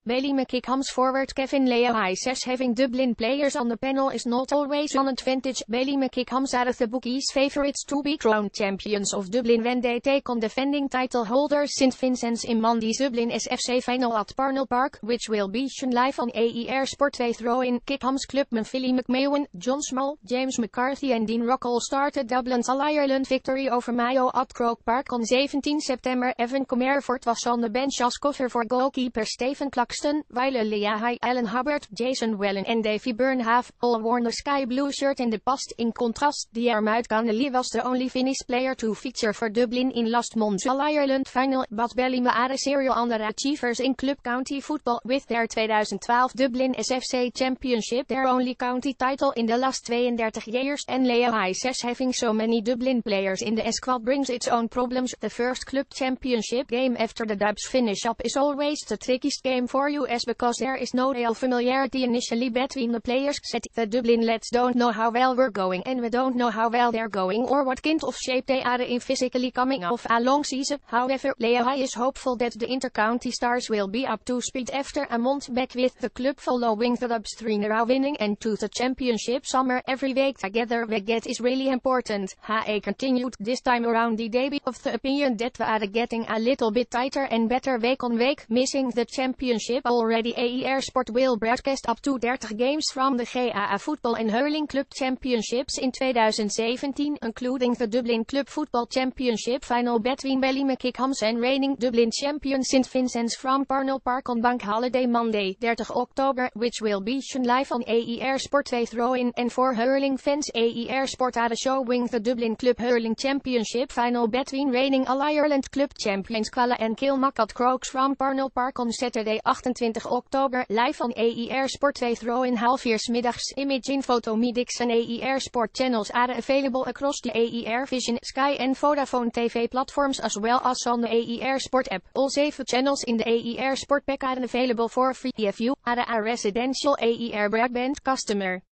Bailey McKickham's forward Kevin Leahy says having Dublin players on the panel is not always an advantage. Bailey McKickham's are the bookies' favourites to be crowned champions of Dublin when they take on defending title holder St Vincent's in Monday's Dublin SFC final at Parnell Park, which will be shown live on AER Sport 2. Throw-in Kickham's clubmen Philly McMahon, John Small, James McCarthy en Dean Rockall started Dublin's All-Ireland victory over Mayo at Croke Park on 17 September. Evan Comerford was on the bench als cover voor goalkeeper Stephen Claxton, while Leahy, Alan Hubbard, Jason Wellen en Davy Burnhave all worn the sky blue shirt in the past. In contrast, Diarmuid Connolly was the only Finnish player to feature for Dublin in last month's All-Ireland final, but Ballymena are serial underachievers in club county football with their 2012 Dublin SFC Championship, their only county title in the last 32 years, and Leahy says having so many Dublin players in the squad brings its own problems. The first club championship game after the Dubs finish up is always the trickiest game for us because there is no real familiarity initially between the players, said. The Dublin lads don't know how well we're going and we don't know how well they're going or what kind of shape they are in physically coming off a long season. However, Leahy is hopeful that the inter-county stars will be up to speed after a month back with the club following the Dubs 3-0 winning and to the championship summer. Every week together we get is really important. HE continued. This time around the debut of the opinion that we are getting a little bit tighter and better week on week, missing the championship already. AER Sport will broadcast up to 30 games from the GAA Football and Hurling Club Championships in 2017, including the Dublin Club Football Championship final between Bailey McKickham's and reigning Dublin champion St Vincent's from Parnell Park on Bank Holiday Monday, 30 October, which will be shown live on AER Sport 2. Throw-in and for hurling fans, AER Sport are showing the Dublin Club Hurling Championship final between reigning All-Ireland Club champions Calla and Kilmac at Crokes from Parnell Park on Saturday 28 October, live on AER Sport 2. Throw-in 4:30 middags. Image info Tomidix and AER Sport channels are available across the AER Vision, Sky and Vodafone TV platforms as well as on the AER Sport app. All 7 channels in the AER Sport pack are available for free if you are a residential AER broadband customer.